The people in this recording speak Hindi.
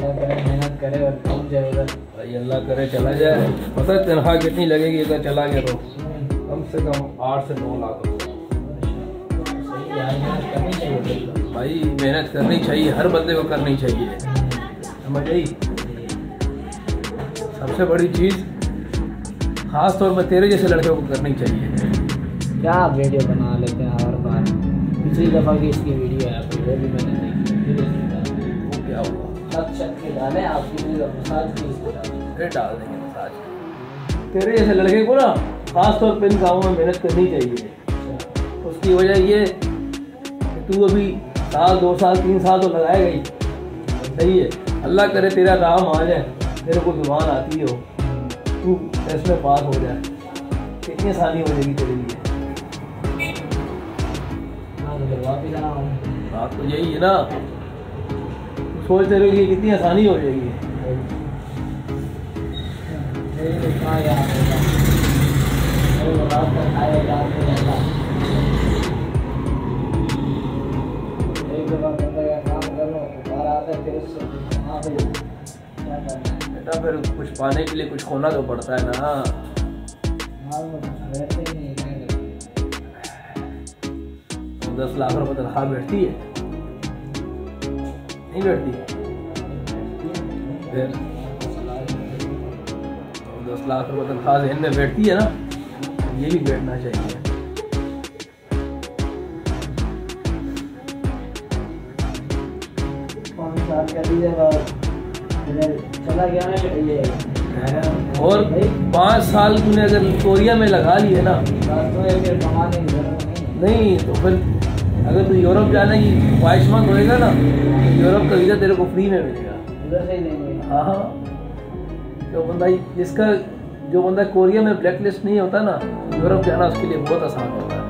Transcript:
मेहनत करे और पहुंच जाए उधर। भाई अल्लाह करे चला जाए। पता है तनख्वाह कितनी लगेगी अगर चला गया तो? कम से कम 8 से 9 लाख रुपये। भाई मेहनत करनी चाहिए, हर बंदे को करनी चाहिए, समझ आई? सबसे बड़ी चीज़ खास तौर पर तेरे जैसे लड़के को करनी चाहिए। क्या आप वीडियो बना लेते हैं हर बार? पिछली दफ़ा की इसकी वीडियो है आपकी, वो भी मैंने देखी। वो क्या हुआ? छत के डाले आपकी मसाज की, फिर डाल देंगे मसाज। तेरे जैसे लड़के को ना खास तौर पर इन कामों में मेहनत करनी चाहिए। उसकी वजह ये कि तू अभी साल 2 साल 3 साल तो लगाएगा ही, सही है? अल्लाह करे तेरा काम आ जाए, तेरे को जुबान आती हो, तू इसमें पास हो जाए, कितनी आसानी हो जाएगी तेरे लिए। बात तो यही है ना, सोच तेरे लिए कितनी आसानी हो जाएगी। बेटा फिर कुछ पाने के लिए कुछ खोना तो पड़ता है ना। 10 लाख रुपए तनख्वाह बैठती है? नहीं बैठती? फिर 10 लाख रुपए तनख्वाह जहन में बैठती है ना, ये भी बैठना चाहिए। चला गया ना ये, और 5 साल तूने अगर कोरिया में लगा लिए ना, नहीं तो फिर अगर तू यूरोप जाने की ख्वाहिशमंद होएगा ना, यूरोप का वीज़ा तेरे को फ्री में मिलेगा। उधर से ही लेंगे। हाँ, जो बंदा कोरिया में ब्लैक लिस्ट नहीं होता ना, यूरोप जाना उसके लिए बहुत आसान होता है।